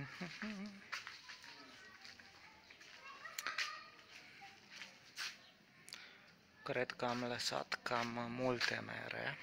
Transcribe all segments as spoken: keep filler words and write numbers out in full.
Cred că am lăsat cam multe mere.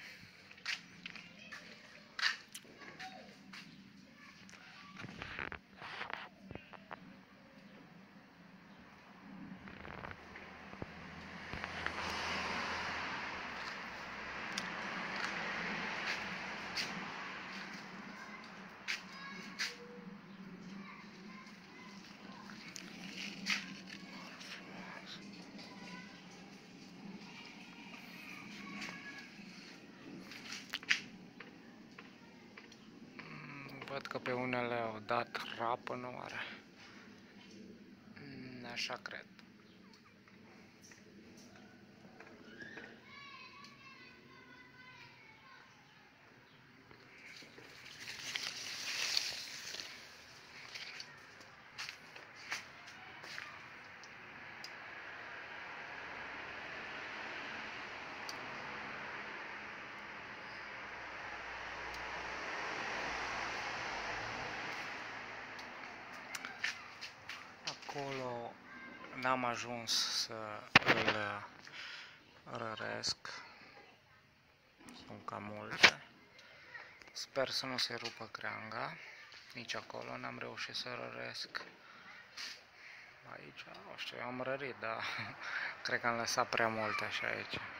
Văd că pe unele au dat rapă, nu are. Așa cred. Acolo n-am ajuns să îl răresc, sunt cam multe. Sper să nu se rupă creanga, nici acolo n-am reușit să răresc. Aici, nu știu, am rărit, dar cred că am lăsat prea multe și aici.